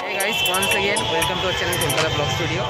Hey guys, once again welcome to our channel KOLKATA Vlog Studio.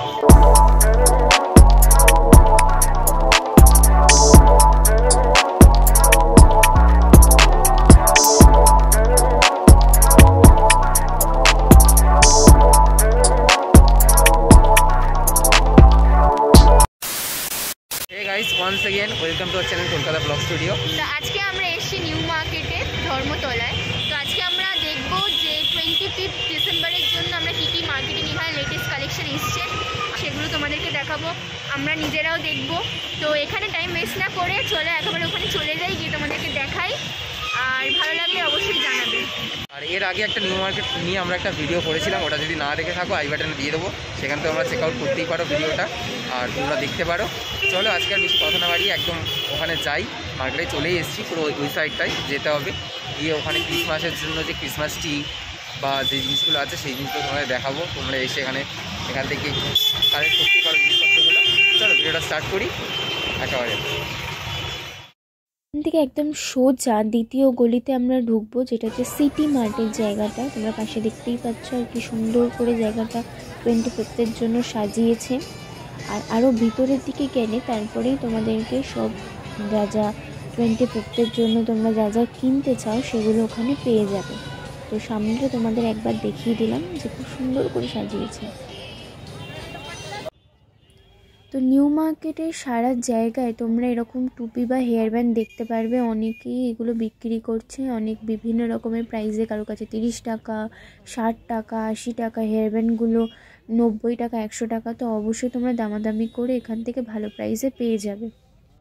Hey guys, once again welcome to our channel KOLKATA Vlog Studio. তো আজকে আমরা এসেছি new মার্কেটে ধর্মতলায়। তো আজকে আমরা দেখব যে 25 ডিসেম্বরের জন্য আমরা কী কী মার্কেটিং এখানে লেটেস্ট কালেকশন এসছে সেগুলো তোমাদেরকে দেখাবো, আমরা নিজেরাও দেখব। তো এখানে টাইম ওয়েস্ট না করে চলো একেবারে ওখানে চলে যাই, গিয়ে তোমাদেরকে দেখাই, আর ভালো লাগলে অবশ্যই জানাবে। আর এর আগে একটা নিউ মার্কেট নিয়ে আমরা একটা ভিডিও করেছিলাম, ওটা যদি না দেখে থাকো আই বাটনে দিয়ে দেবো, সেখান থেকে তোমরা চেক আউট করতেই পারো ভিডিওটা, আর তোমরা দেখতে পারো। চলো আজকে আর বেশি কথা না বাড়িয়ে একদম ওখানে যাই। মার্কেটে চলেই এসেছি, পুরো ওই সাইডটাই যেতে হবে, গিয়ে ওখানে ক্রিসমাসের জন্য যে ক্রিসমাস ট্রি বা যে জিনিসগুলো আছে সেই জিনিসগুলো তোমাদের দেখাবো। তোমরা এসে এখান থেকে কালেক্ট করতেই পারো জিনিসপত্রগুলো। চলো ভিডিওটা স্টার্ট করি একেবারে। এখান থেকে একদম সোজা দ্বিতীয় গলিতে আমরা ঢুকবো, যেটা হচ্ছে সিটি মার্টের জায়গাটা। তোমরা পাশে দেখতেই পাচ্ছ আর কি সুন্দর করে জায়গাটা 25 জন্য সাজিয়েছে। আর আরও ভিতরের দিকে গেলে তারপরেই তোমাদেরকে সব যা যা 25 জন্য তোমরা যা যা কিনতে চাও সেগুলো ওখানে পেয়ে যাবে। তো সামনেটা তোমাদের একবার দেখিয়ে দিলাম যে খুব সুন্দর করে সাজিয়েছে। তো নিউ মার্কেটের সারা জায়গায় তোমরা এরকম টুপি বা হেয়ার ব্যান্ড দেখতে পারবে। অনেকেই এগুলো বিক্রি করছে অনেক বিভিন্ন রকমের প্রাইসে, কারো কাছে 30 টাকা, 60 টাকা, 80 টাকা, হেয়ার ব্যান্ডগুলো 90 টাকা, 100 টাকা। তো অবশ্যই তোমরা দামাদামি করে এখান থেকে ভালো প্রাইসে পেয়ে যাবে।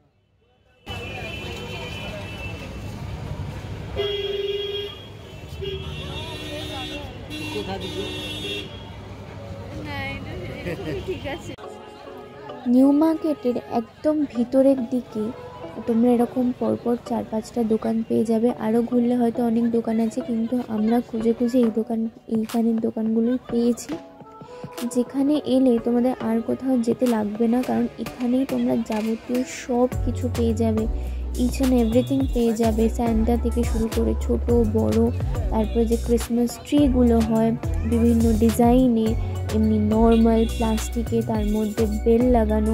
ঠিক আছে। নিউ মার্কেটের একদম ভিতরের দিকে তোমরা এরকম পরপর 4-5টা দোকান পেয়ে যাবে। আরও ঘুরলে হয়তো অনেক দোকান আছে, কিন্তু আমরা খুঁজে খুঁজে এইখানের দোকানগুলোই পেয়েছি, যেখানে এলে তোমাদের আর কোথাও যেতে লাগবে না, কারণ এখানেই তোমরা যাবতীয় সব কিছু পেয়ে যাবে। ইচ অ্যান্ড এভরিথিং পেয়ে যাবে, স্যান্টা থেকে শুরু করে ছোট বড়, তারপরে যে ক্রিসমাস ট্রিগুলো হয় বিভিন্ন ডিজাইনে, এমনি নর্মাল প্লাস্টিকে, তার মধ্যে বেল লাগানো,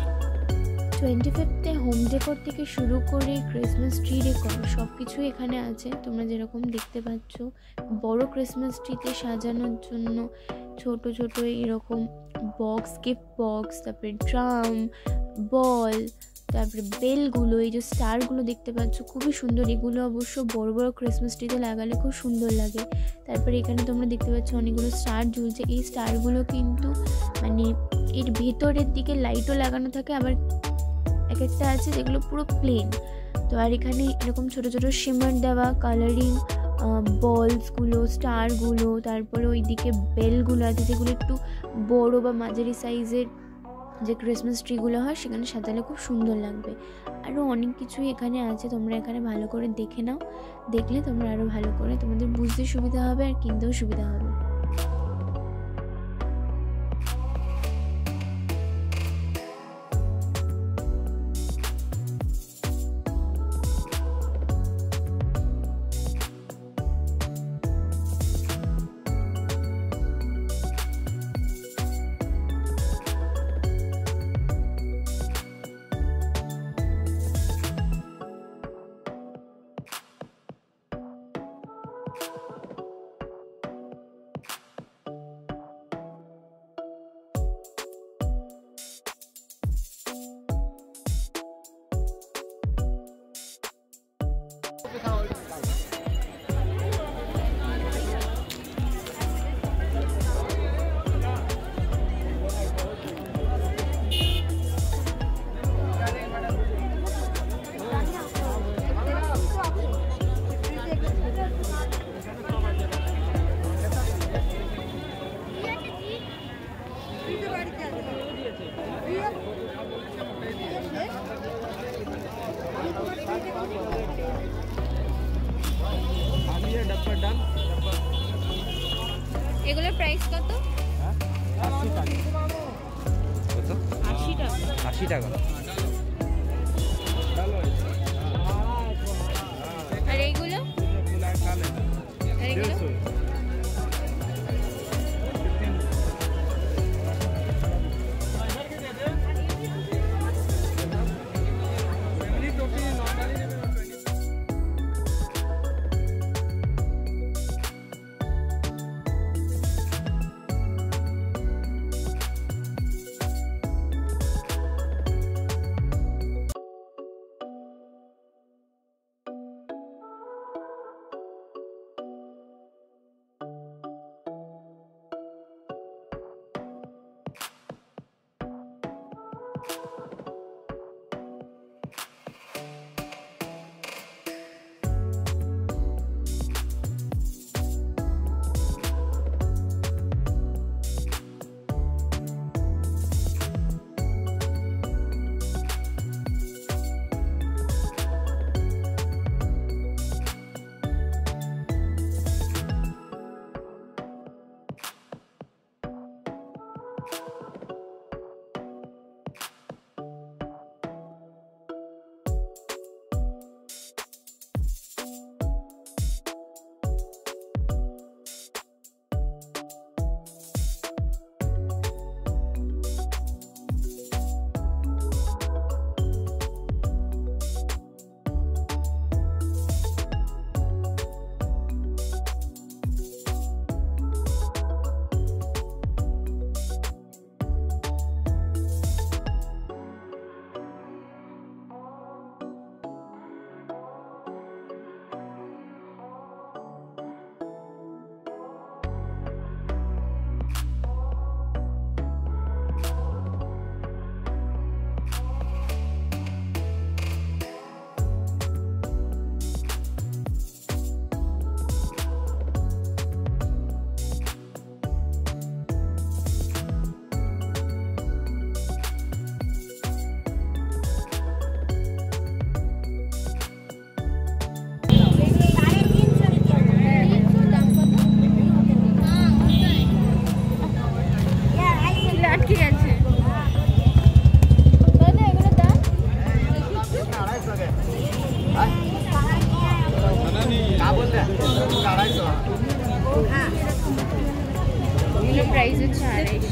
25 হোম ডেকোর থেকে শুরু করে ক্রিসমাস ট্রি ডেকোর সব কিছুই এখানে আছে। তোমরা যেরকম দেখতে পাচ্ছ বড় ক্রিসমাস ট্রিতে সাজানোর জন্য ছোট ছোট এরকম বক্স, গিফট বক্স, তারপরে ড্রাম, বল, তারপরে বেলগুলো, এই যে স্টারগুলো দেখতে পাচ্ছ খুবই সুন্দর। এগুলো অবশ্য বড় বড় ক্রিসমাস ট্রিতে লাগালে খুব সুন্দর লাগে। তারপরে এখানে তোমরা দেখতে পাচ্ছ অনেকগুলো স্টার ঝুলছে। এই স্টারগুলো কিন্তু মানে এর ভেতরের দিকে লাইটও লাগানো থাকে, আবার এক একটা আছে যেগুলো পুরো প্লেন। তো আর এখানে এরকম ছোট ছোট শিমার দেওয়া কালারিং বলসগুলো, স্টারগুলো, তারপরে ওইদিকে বেলগুলো আছে যেগুলো একটু বড় বা মাঝারি সাইজের যে ক্রিসমাস ট্রিগুলো হয় সেখানে সাজালে খুব সুন্দর লাগবে। আরও অনেক কিছুই এখানে আছে, তোমরা এখানে ভালো করে দেখে নাও, দেখলে তোমরা আরও ভালো করে তোমাদের বুঝতে সুবিধা হবে আর কিনতেও সুবিধা হবে। এগুলোর প্রাইস কত? 80 টাকা। কত? 80 টাকা। 80 টাকা। আর এইগুলো? আর এগুলো? প্রাইস হচ্ছে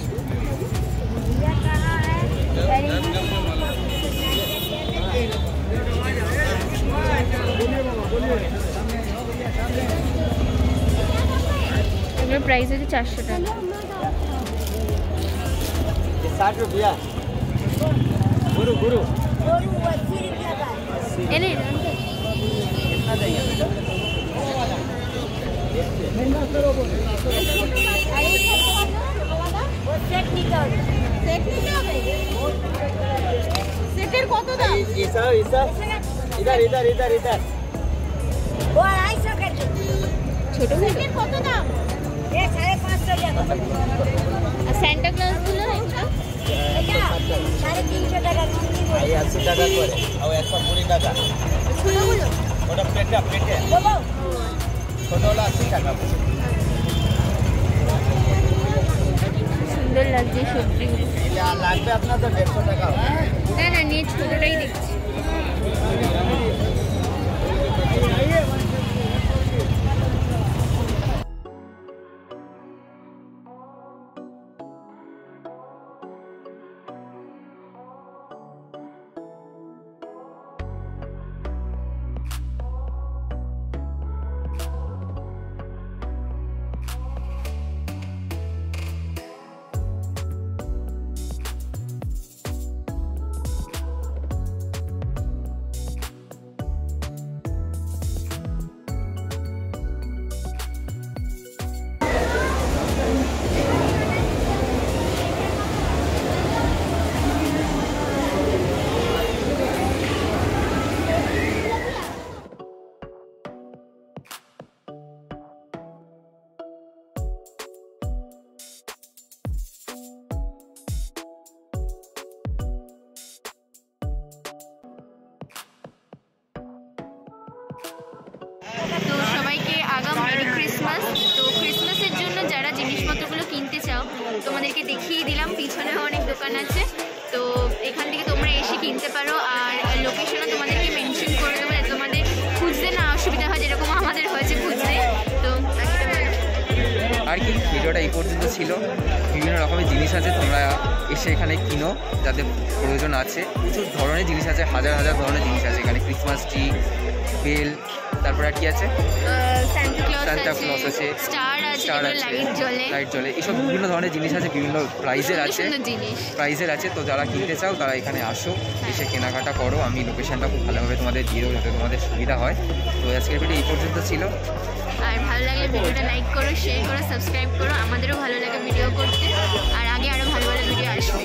250। এগুলোর প্রাইস হচ্ছে 400 টাকা। 60 रुपया गुरु गुरु এনে कितना चाहिए সেটের কত দাম? ऐसा ऐसा इधर इधर इधर इधर वो 250 कर दो। ছোট সেটের কত দাম? ये 550 টাকা। আর সান্টা ক্লজ গুলো এটা 350 টাকা। এই 80 টাকা করে আর 120 টাকা। ছোটগুলো ওটা প্লেটে প্লেটে ছোটগুলো 80 টাকা। সুন্দর লাগছে সবজিগুলো। এটা লাগবে আপনার তো 150 টাকা। না না নিয়ে ছোটটাই দেখছি। তো সবাইকে আগাম মেরি ক্রিসমাস। তো ক্রিসমাসের জন্য যারা জিনিসপত্রগুলো কিনতে চাও তোমাদেরকে দেখিয়ে দিলাম, পিছনে অনেক দোকান আছে, তো এখান থেকে তোমরা এসে কিনতে পারো। আর লোকেশনও তোমাদেরকে মেনশন করে দেবো যাতে তোমাদের খুঁজতে না অসুবিধা হয়, যেরকম আমাদের হয়েছে খুঁজতে। তো আর কি ভিডিওটা এই পর্যন্ত ছিল। বিভিন্ন রকমের জিনিস আছে, তোমরা এসে এখানে কিনো যাদের প্রয়োজন আছে। প্রচুর ধরনের জিনিস আছে, হাজার হাজার ধরনের জিনিস আছে এখানে। ক্রিসমাস ট্রি, বেল, তারপরে আর কি আছে, সান্টা ক্লজ আছে, স্টার আছে, লাইট জ্বলে, এইসব বিভিন্ন ধরনের জিনিস আছে, বিভিন্ন প্রাইসের আছে। তো যারা কিনতে চাও তারা এখানে আসো, এসে কেনাকাটা করো। আমি লোকেশনটা খুব ভালোভাবে তোমাদের দিয়ে দেবো যাতে তোমাদের সুবিধা হয়। তো আজকের ভিডিও এই পর্যন্ত ছিল। আর ভালো লাগলে ভিডিওটা লাইক করো, শেয়ার করো, সাবস্ক্রাইব করো। আমাদেরও ভালো লাগে ভিডিও করতে, আর আগে আরও ভালো ভালো ভিডিও আসবে।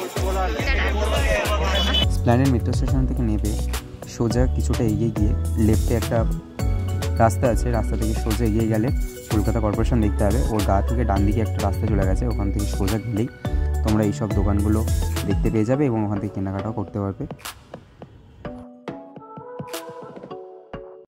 প্ল্যানের মেট্রো স্টেশন থেকে নেবে সোজা কিছুটা এগিয়ে গিয়ে লেফটে একটা রাস্তা আছে, রাস্তা থেকে সোজা এগিয়ে গেলে কলকাতা কর্পোরেশন দেখতে হবে। ওর গা থেকে ডান দিকে একটা রাস্তা চলে গেছে, ওখান থেকে সোজা গেলেই তোমরা এইসব দোকানগুলো দেখতে পেয়ে যাবে এবং ওখান থেকে কেনাকাটাও করতে পারবে।